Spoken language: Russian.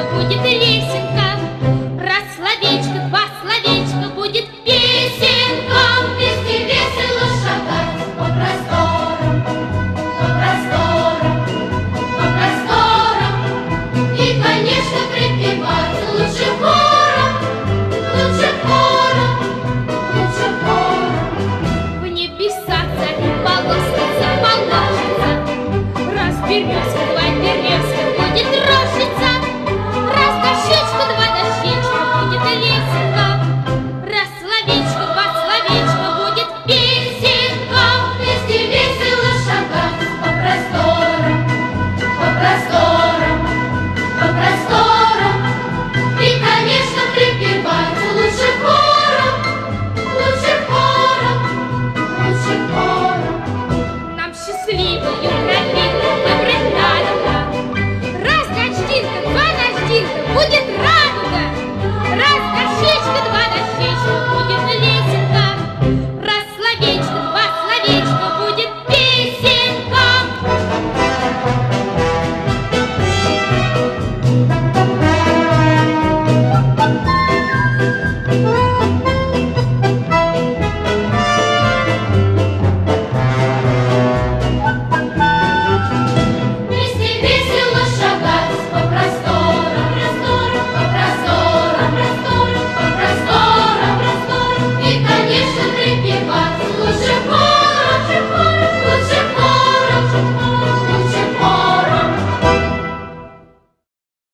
будет лесенка. Раз словечко, два словечка, будет песенка. Вместе весело шагать по просторам, по просторам, по просторам. И, конечно, припевать лучше хором, лучше хором, лучше хором. В небеса царь полосница положится. Раз березка, два березка, будет рощица. Раз дощечка, два дощечка, будет лесенка. Раз словечко, два словечка, будет песенка. Вместе весело шагать по просторам, по просторам, по просторам. И, конечно, припевать лучше хором, лучше хором, лучше хором. Нам счастливую тропинку выбрать надо. Раз дождинка, два дождинка, будет радуга. Раз дощечка, два дощечка, будет лесенка. Раз словечко, два словечка, будет песенка. Вместе весело шагать по просторам, просторам, по просторам, просторам, по просторам, просторам. И, конечно, припевать лучше хором.